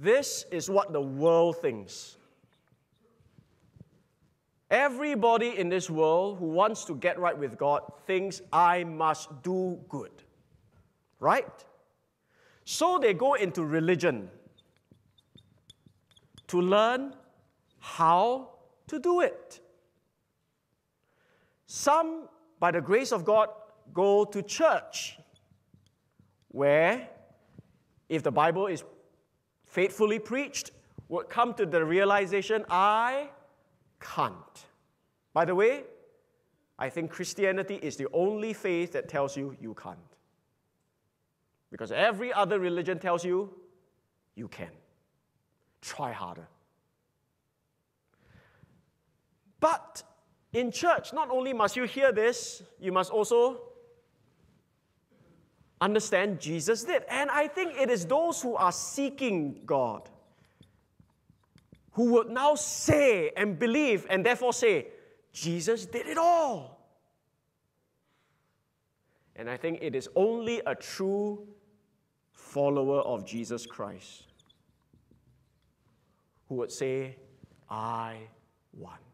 this is what the world thinks. Everybody in this world who wants to get right with God thinks I must do good. Right? So they go into religion to learn how to do it. Some, by the grace of God, go to church, where, if the Bible is faithfully preached, would come to the realization, I can't. By the way, I think Christianity is the only faith that tells you you can't. Because every other religion tells you, you can. Try harder. But in church, not only must you hear this, you must also understand Jesus did. And I think it is those who are seeking God who would now say and believe and therefore say, Jesus did it all. And I think it is only a true follower of Jesus Christ who would say, I won.